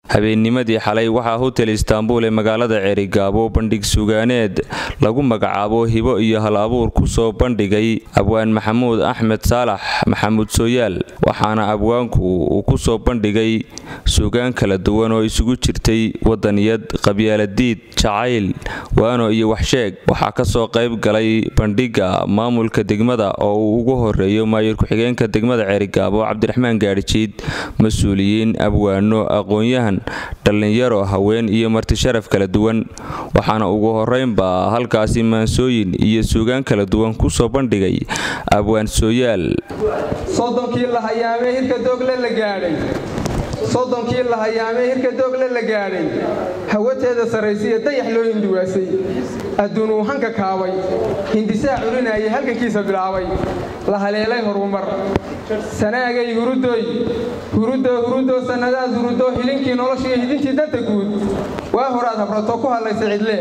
habeennimadii xalay waxaa hotel Istanbul ee magaalada Cerigabo bandhig sugaaneed lagu magacaabo hibo iyo hal abuur ku soo bandhigay abwaan Maxamuud Axmed Saalax Maxamuud Sooyaal waxaana abwaanku uu ku soo bandhigay sugaan kala duwan oo isugu jirtay wadaniyad qabyaaladiid jacayl waano iyo wax sheeg waxa ka soo qayb galay bandhiga maamulka degmada oo uu ugu horeeyo maayir ku xigeenka degmada Cerigabo Cabdiraxmaan Gaarijiid mas'uuliyiin abwaano aqoonyahan dhalinyaro haween iyo marti sharaf kala duwan waxaana ugu horeynba halkaasi maansooyin iyo suugaan kala duwan ku soo bandhigay abwaan Sooyaal sodonkii la hayaamay hirka doogle la gaaray sodonkii la hayaamay hirka doogle la gaaray hawateeda sareysiya dayax loo hinduwaasay adduunu hanka kaabay hindisaa culinayay halkankiisa bilaabay la haleelay horumar sanaagay hurudo sanadaad hurudo hilinkii noloshii hidintii danta guud waa horaad habrato ku hadlaysa cidle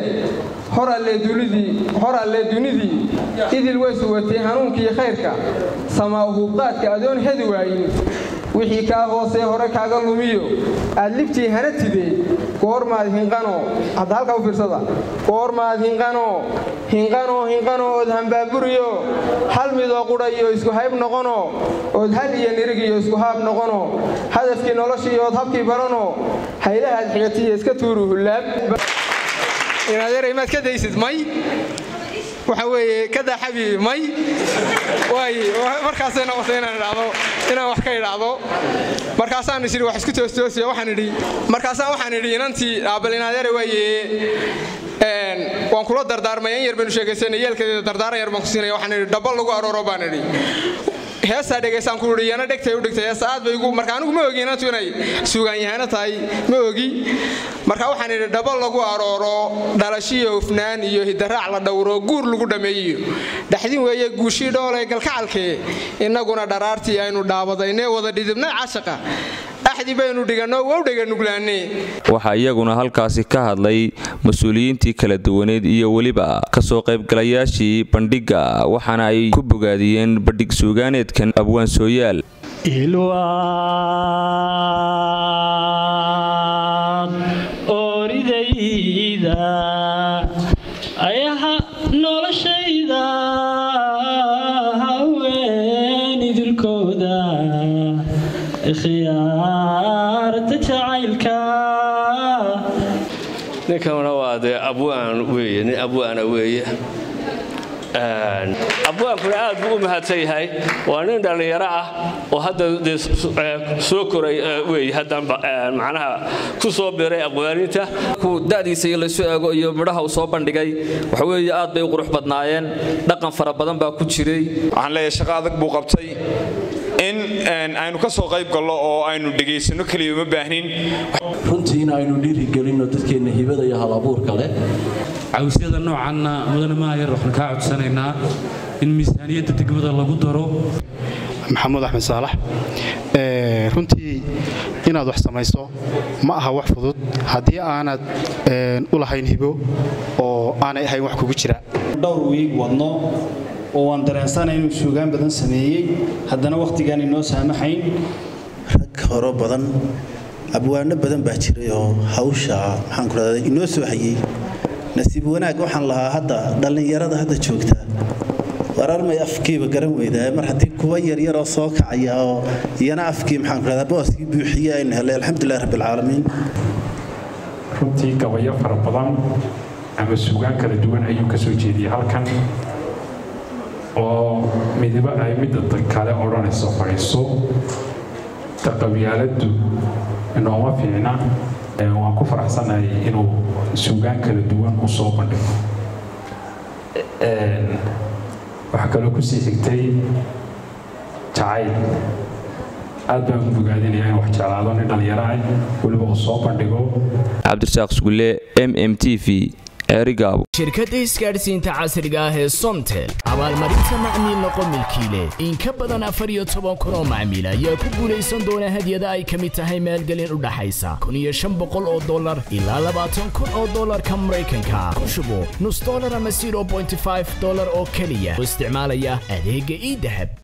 horalle dunidii idil way suwatay hanuunkii khayrka samaa huubqaadka adoon hedi waayin wixii kaa hoosee hore kaaga lumiyo aad libtii hana tidee goormaad hinqano hadda halkaa u fiirsada goormaad hinqano ood hambaaburiyo hal midoo qudha iyo isku hayb noqono ood hal iyo nirig iyo isku haab noqono hadafkii noloshii ood habkii barano haylahaad xigatiyo iska tuuru hullaab inaad maad ka daysid may waxa weeye ka daaxabi may markaasay noqotay inaan wax ka idhaahdo markaasaan isiri wax isku toostoosiya waxaan idhi inantii aabalinaadare waaye waan kula dardaarmay in yar baynu sheegaysanay yeelkeeda dardaaran yar baan ku siinaya waxaan idhi dhaba lagu arooro baan idhi heestaa dhegaysaan ku yidhi yana dhegtay u dhigtay heesa aad bay igu marka anigu ma ogi inantu inay suugaan yahana tahay ma ogi marka waxaan idhi dhaba lagu arooro dhalashiyo hufnaan iyo hidaraac la dhowro guur lagu dhameeyo dhaxdin weeye guushii dhoole galkacalkee innaguna dharaartii aynu dhaabadaynee wada dhidibnay cashaqa axdi baynu dhiganno wow dhaganuglaanee waxaa iyaguna halkaasi ka hadlay mas-uuliyiintii kala duwaneed iyo weliba ka soo qaybgalayaashii bandhiga waxaana ay ku bogaadiyeen bandhig suugaaneedkan abwaan Sooyaal oridayda ayaha noloshayda haweenidilkooda khiyaarta jacaylka ninkan waa abwaan weeye nin abwaana weeye abwaankuna aad buu u mahadsan yahay waa nin dhalinyaro ah oo hadda soo koray weeye hadda macnaha ku soo biiray aqwaaninta ku daadiisa la soo eego iyo midhaha uu soo bandhigay waxa weeye aad bay u qurux badnaayeen dhaqan fara badan baa ku jiray waxaan leeyahay shaqo adag buu qabtay in aynu ka soo qayb galno oo aynu dhageysano kaliya ma baahnin runtii in aynu dhiirigelino dadkeena hibada iyo hal abuurka leh cawsiyada noocanna mudane maayar waxaan ka codsanaynaa in miisaaniyadda degmada lagu daro Maxamuud Axmed Saalax runtii inaad wax samayso ma aha wax fudud haddii aanad u lahayn hibo oo aanay ahayn wax kugu jira dhowr wiig wadno oo waan dareensanahay inuu suugaan badan sameeyey haddana wakhtigaan inoo saamaxayn rag horo badan abwaano badan baa jiray oo hawsha maxaan ku raadayay inoo soo hayay nasiib wanaag waxaan lahaa hadda dhalinyarada hadda joogta wararmay afkiiba garan weydaa mar haddii kuwa yaryar oo soo kacaya oo iyana afkii maxaan ku raadayay booskii buuxiyay aynu helay alxamdulillaah rabbil caalamiin runtii gabayo fara badan ama suugaan kala duwan ayuu ka soo jeediyay halkan oo midba ay midda kale odhanayso fariiso qabyaaladu inooma fiicna waan ku faraxsanahay inuu suugaan kala duwan u soo bandhigo waxa kaloo ku sii xigtay jacayl aad baan ku bogaadinayaa in wax jeclaado nin dhalinyaro ah weliba uu soo bandhigo Cabdirasaaq Sugulle MMTV Cerigabo shirkadda isgaadhsiinta casriga ah ee Somtel abaalmarinta macmiil noqon milkiile in ka badan 14,000 oo macmiil ayaa ku guuleysan doona hadiyada ay ka mid tahay maalgelin u dhaxaysa $1,500 ilaa $20,000 Mareykanka ku shubo $0.5 ama $0.5 oo kaliya isticmaalaya adeegga e-dahab